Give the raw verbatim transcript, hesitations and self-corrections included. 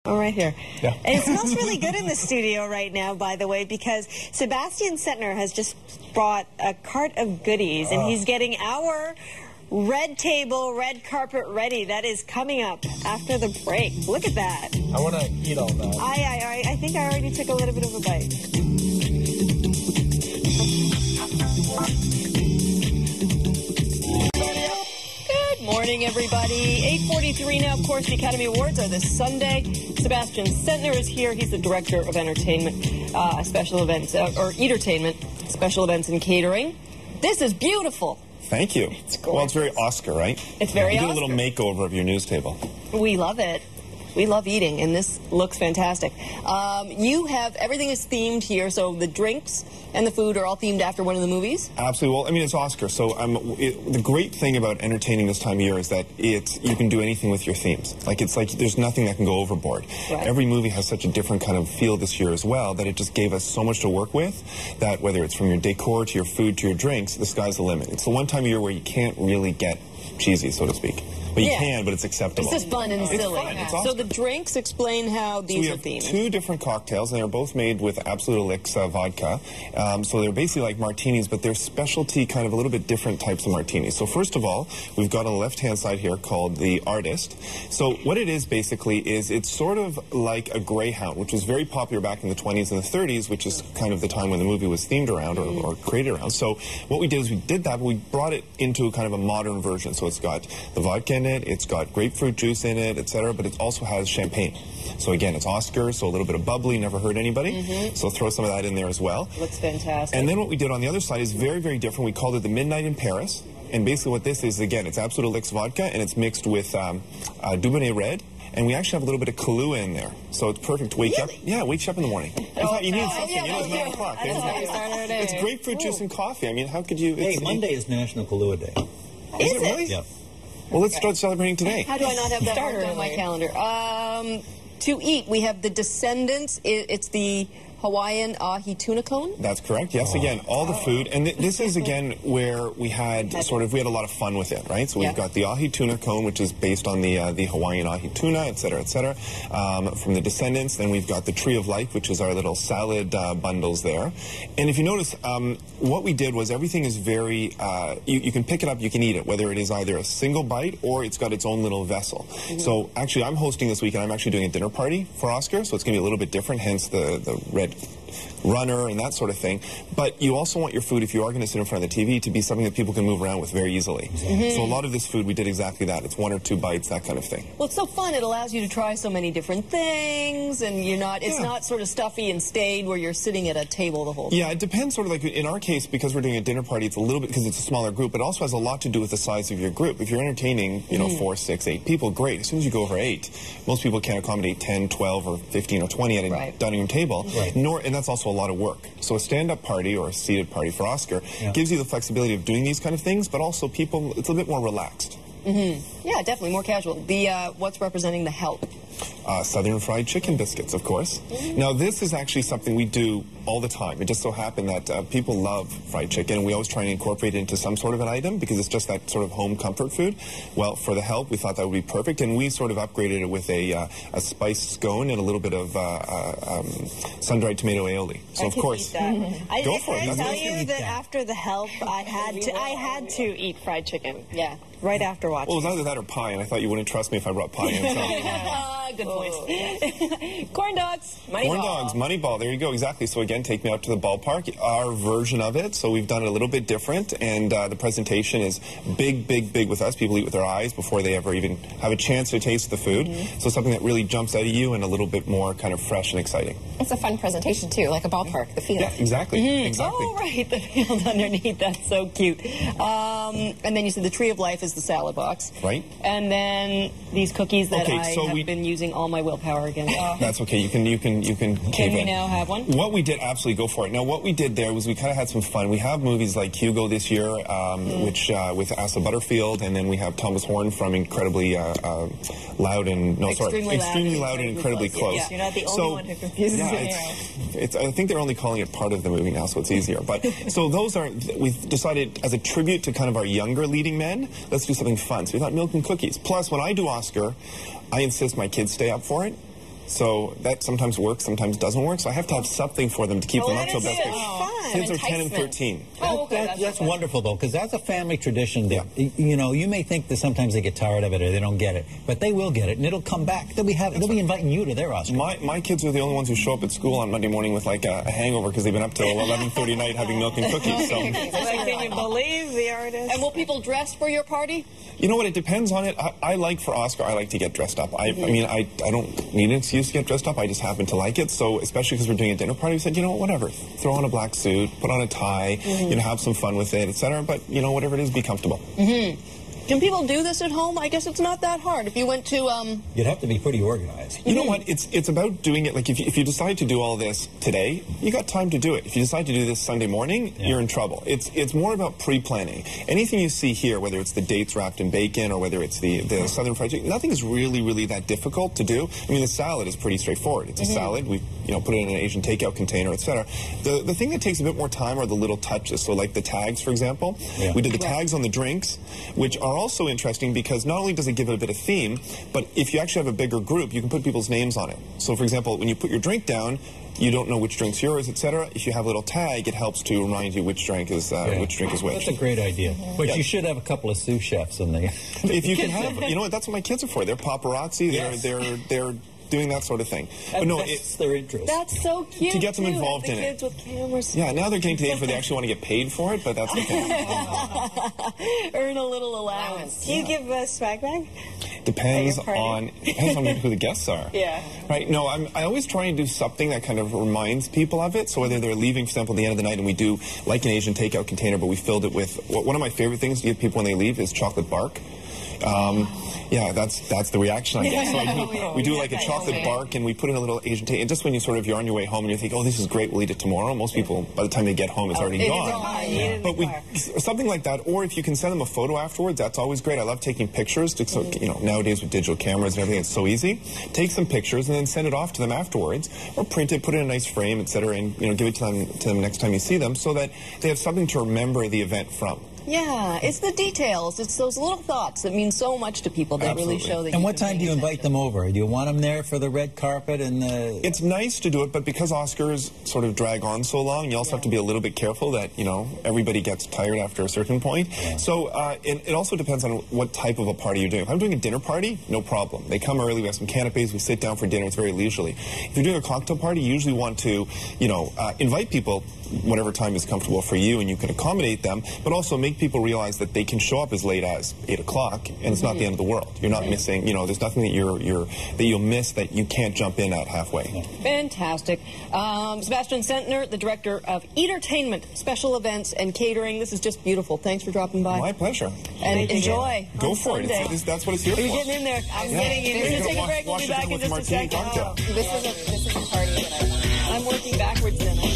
Oh, right here. Yeah. And it smells really good in the studio right now, by the way, because Sebastian Settner has just brought a cart of goodies, and he's getting our red table, red carpet ready. That is coming up after the break. Look at that. I want to eat all that. I, I, I think I already took a little bit of a bite. Good morning, everybody. eight forty-three now. Of course, the Academy Awards are this Sunday. Sebastian Settner is here. He's the Director of Entertainment, uh, Special Events, uh, or Entertainment, Special Events and Catering. This is beautiful. Thank you. It's well, it's very Oscar, right? It's very you Oscar. do a little makeover of your news table. We love it. We love eating, and this looks fantastic. Um, you have, everything is themed here, so the drinks and the food are all themed after one of the movies? Absolutely. Well, I mean, it's Oscar, so um, it, the great thing about entertaining this time of year is that it, you can do anything with your themes. Like, it's like there's nothing that can go overboard. Right. Every movie has such a different kind of feel this year as well that it just gave us so much to work with that whether it's from your decor to your food to your drinks, the sky's the limit. It's the one time of year where you can't really get cheesy, so to speak. But you yeah. can, but it's acceptable. It's just fun and it's silly. Fun. It's so the drinks, explain how these so are themed. Two different cocktails, and they're both made with Absolute Elix uh, vodka. Um, so they're basically like martinis, but they're specialty, kind of a little bit different types of martinis. So first of all, we've got on the left-hand side here called the Artist. So what it is basically is it's sort of like a Greyhound, which was very popular back in the twenties and the thirties, which is kind of the time when the movie was themed around or, or created around. So what we did is we did that, but we brought it into kind of a modern version. So it's got the vodka in it, it's got grapefruit juice in it, et cetera, but it also has champagne. So again, it's Oscar, so a little bit of bubbly, never hurt anybody. Mm-hmm. So throw some of that in there as well. Looks fantastic. And then what we did on the other side is very, very different. We called it the Midnight in Paris. And basically what this is, again, it's Absolute Elix vodka, and it's mixed with um, uh, Dubonnet Red. And we actually have a little bit of Kahlua in there. So it's perfect to wake really? up. Yeah, wakes you up in the morning. In oh, fact, you need no. something. Yeah, you know, it's nine o'clock. It's It's grapefruit juice and coffee. I mean, how could you... Hey, Monday is National Kahlua Day. Is, is it really? Yeah. Well, let's start celebrating today. How do I not have that marked on my calendar? Um, to eat, we have the Descendants. It, it's the Hawaiian ahi tuna cone. That's correct. Yes, oh. again, all the food. And th this is, again, where we had sort of, we had a lot of fun with it, right? So we've yeah. got the ahi tuna cone, which is based on the uh, the Hawaiian ahi tuna, et cetera, et cetera, um, from the Descendants. Then we've got the Tree of Life, which is our little salad uh, bundles there. And if you notice, um, what we did was everything is very, uh, you, you can pick it up, you can eat it, whether it is either a single bite or it's got its own little vessel. Mm-hmm. So actually, I'm hosting this week, and I'm actually doing a dinner party for Oscar, so it's going to be a little bit different, hence the, the red runner and that sort of thing. But you also want your food, if you are going to sit in front of the T V, to be something that people can move around with very easily. Mm-hmm. So a lot of this food, we did exactly that. It's one or two bites, that kind of thing. Well, it's so fun. It allows you to try so many different things, and you're not, it's yeah. not sort of stuffy and staid where you're sitting at a table the whole time. Yeah, it depends sort of like, in our case, because we're doing a dinner party, it's a little bit, because it's a smaller group, but it also has a lot to do with the size of your group. If you're entertaining, you know, mm-hmm. four, six, eight people, great. As soon as you go over eight, most people can't accommodate ten, twelve, or fifteen, or twenty at a right. dining room table. Right. Nor, and that's also a lot of work. So a stand-up party or a seated party for Oscar yeah. gives you the flexibility of doing these kind of things, but also people, it's a bit more relaxed. Mm-hmm. Yeah, definitely more casual. The uh, what's representing the help? Uh, Southern fried chicken biscuits, of course. Mm-hmm. Now, this is actually something we do all the time. It just so happened that uh, people love fried chicken, and we always try and incorporate it into some sort of an item because it's just that sort of home comfort food. Well, for the help, we thought that would be perfect, and we sort of upgraded it with a, uh, a spiced scone and a little bit of uh, uh, um, sun-dried tomato aioli. So, I of course, mm-hmm. I, go I for it. Can I That's tell you that after the help, I had to, I had to eat fried chicken. Yeah, right after watching. Well, it was either that or pie, and I thought you wouldn't trust me if I brought pie in. So. Good point. Corn dogs, money Corn ball. dogs, money ball. There you go. Exactly. So again, take me out to the ballpark. Our version of it. So we've done it a little bit different, and uh, the presentation is big, big, big with us. People eat with their eyes before they ever even have a chance to taste the food. Mm-hmm. So something that really jumps out of you and a little bit more kind of fresh and exciting. It's a fun presentation too, like a ballpark, the field. Yeah, exactly. Mm-hmm. Exactly. Oh, right, the field underneath. That's so cute. Um, and then you said the Tree of Life is the salad box. Right. And then these cookies that okay, I so have we, been using all my willpower against. Oh. That's okay. You can, you can, you can. Can we in. now have one? What we did, absolutely, go for it. Now, what we did there was we kind of had some fun. We have movies like Hugo this year, um, mm. which uh, with Asa Butterfield, and then we have Thomas Horn from Incredibly uh, uh, Loud and no, Extremely sorry, Loud Extremely and Loud and Incredibly Close. Yeah. You're not the only so, one who confuses yeah, it. It's, it's, I think they're only calling it part of the movie now, so it's easier. But so those are, we've decided as a tribute to kind of our younger leading men, let's do something fun. So we thought milk and cookies. Plus, when I do Oscar, I insist my kids stay up for it. So that sometimes works, sometimes doesn't work. So I have to have something for them to keep Well, them up till that is best. fun. Kids are An ten and enticement. thirteen. Oh, okay, That- that's that's okay. wonderful, though, because that's a family tradition. That, y- you know, you may think that sometimes they get tired of it or they don't get it, but they will get it, and it'll come back. They'll be having, they'll be inviting you to their Oscar. My, my kids are the only ones who show up at school on Monday morning with like a, a hangover because they've been up till eleven thirty night having milk and cookies. So, Like, can you believe the artist? And will people dress for your party? you know what? It depends on it. I, I like for Oscar, I like to get dressed up. I, I mean, I, I don't need an excuse to get dressed up. I just happen to like it. So, especially because we're doing a dinner party, we said, you know, whatever. Throw on a black suit, put on a tie, you know, have some fun with it, et cetera. But you know, whatever it is, be comfortable. Can people do this at home? I guess it's not that hard. If you went to, um... You'd have to be pretty organized. You know what? It's it's about doing it. Like if you, if you decide to do all this today, you got time to do it. If you decide to do this Sunday morning, Yeah. you're in trouble. It's it's more about pre-planning. Anything you see here, whether it's the dates wrapped in bacon or whether it's the the southern fried chicken, nothing is really really that difficult to do. I mean, the salad is pretty straightforward. It's a salad. We you know put it in an Asian takeout container, et cetera. The the thing that takes a bit more time are the little touches. So like the tags, for example. Yeah. We did the tags on the drinks, which are also interesting because not only does it give it a bit of theme, but if you actually have a bigger group, you can put people's names on it. So, for example, when you put your drink down, you don't know which drink's yours, et cetera. If you have a little tag, it helps to remind you which drink is uh, Yeah. which drink is which. That's a great idea. But Yeah. you should have a couple of sous chefs in there. If you can have, you know what? That's what my kids are for. They're paparazzi. They're Yes. they're they're doing that sort of thing. But no, it, That's their interest. That's so cute, To get them too. involved the in it. kids with cameras. yeah. Now they're getting to the age where they actually want to get paid for it, but that's okay. Earn a little allowance. Do you give a swag bag? Depends At your party? on depends on who the guests are. Yeah. Right. No, I'm, I always try and do something that kind of reminds people of it. So whether they're leaving, for example, at the end of the night, and we do like an Asian takeout container, but we filled it with one of my favorite things to give people when they leave is chocolate bark. Um, yeah, that's that's the reaction I get. So I do, we do like a chocolate bark, and we put in a little Asian takeout. And just when you sort of you're on your way home and you think, oh, this is great, we'll eat it tomorrow. Most people, by the time they get home, it's already it's gone. gone, yeah. In the But we car. something like that, or if you can send them a photo afterwards, that's always great. I love taking pictures. To, so, you know, nowadays with digital cameras and everything, it's so easy. Take some pictures and then send it off to them afterwards, or print it, put it in a nice frame, et cetera, and you know, give it to them to them next time you see them, so that they have something to remember the event from. Yeah, it's the details. It's those little thoughts that mean so much to people that really Absolutely. show that And you what can time pay do you invite attention. them over? Do you want them there for the red carpet and the... It's nice to do it, but because Oscars sort of drag on so long, you also have to be a little bit careful that, you know, everybody gets tired after a certain point. So uh, it, it also depends on what type of a party you're doing. If I'm doing a dinner party, no problem. They come early, we have some canapes, we sit down for dinner, it's very leisurely. If you're doing a cocktail party, you usually want to, you know, uh, invite people whatever time is comfortable for you and you can accommodate them, but also make people realize that they can show up as late as eight o'clock and it's not the end of the world. You're not missing, you know, there's nothing that you're, you're, that you'll miss that you can't jump in at halfway. Fantastic. Um, Sebastian Sentner, the director of entertainment, special events, and catering. This is just beautiful. Thanks for dropping by. My pleasure. And enjoy. Go on for it. Sunday. It's, it's, that's what it's here Are you for. getting in there? I'm Yeah. getting in. We're You're going to gonna take a wash- break. We'll wash be it back down in with just a martini second. cocktail. This is a this is a party that I want. I'm working backwards then.